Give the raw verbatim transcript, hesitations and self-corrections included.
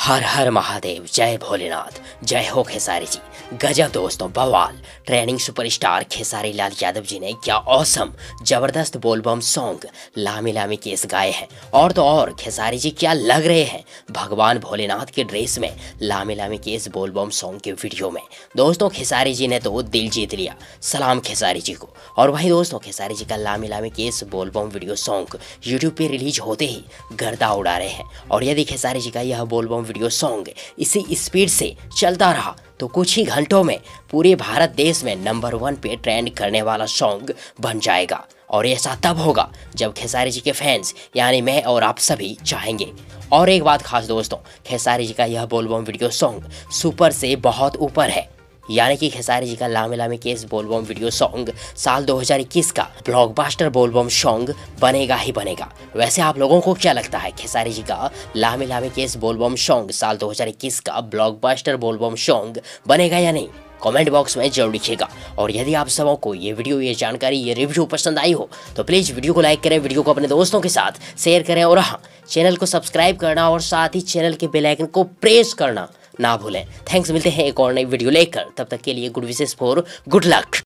हर हर महादेव, जय भोलेनाथ, जय हो खेसारी जी। गजब दोस्तों, बवाल। ट्रेंडिंग सुपरस्टार खेसारी लाल यादव जी ने क्या औसम जबरदस्त बोलबम सॉन्ग लामी लामी केस गाए हैं। और तो और खेसारी जी क्या लग रहे हैं भगवान भोलेनाथ के ड्रेस में लामी लामी केस बोलबम सॉन्ग के वीडियो में। दोस्तों खेसारी जी ने तो दिल जीत लिया, सलाम खेसारी जी को। और वही दोस्तों खेसारी जी का लामी लामी केस बोलबम वीडियो सॉन्ग यूट्यूब पे रिलीज होते ही गर्दा उड़ा रहे हैं। और यदि खेसारी जी का यह बोलबम वीडियो सॉन्ग इसी स्पीड से चलता रहा तो कुछ ही घंटों में पूरे भारत देश में नंबर वन पे ट्रेंड करने वाला सॉन्ग बन जाएगा। और ऐसा तब होगा जब खेसारी जी के फैंस यानी मैं और आप सभी चाहेंगे। और एक बात खास दोस्तों, खेसारी जी का यह बोलबम वीडियो सॉन्ग सुपर से बहुत ऊपर है, यानी कि खेसारी जी का लामे लामे केस बोलबम वीडियो सॉन्ग साल दो हज़ार इक्कीस का ब्लॉकबस्टर बोलबम सॉन्ग बनेगा ही बनेगा। वैसे आप लोगों को क्या लगता है, खेसारी जी का लामे लामे केस बोलबम सॉन्ग साल दो हज़ार इक्कीस का ब्लॉकबस्टर बोलबम सॉन्ग बनेगा या नहीं? कमेंट बॉक्स में जरूर लिखिएगा। और यदि आप सबों को ये वीडियो, ये जानकारी, ये रिव्यू पसंद आई हो तो प्लीज़ वीडियो को लाइक करें, वीडियो को अपने दोस्तों के साथ शेयर करें और हाँ, चैनल को सब्सक्राइब करना और साथ ही चैनल के बेल आइकन को प्रेस करना ना भूलें। थैंक्स, मिलते हैं एक और नई वीडियो लेकर, तब तक के लिए good wishes for good luck.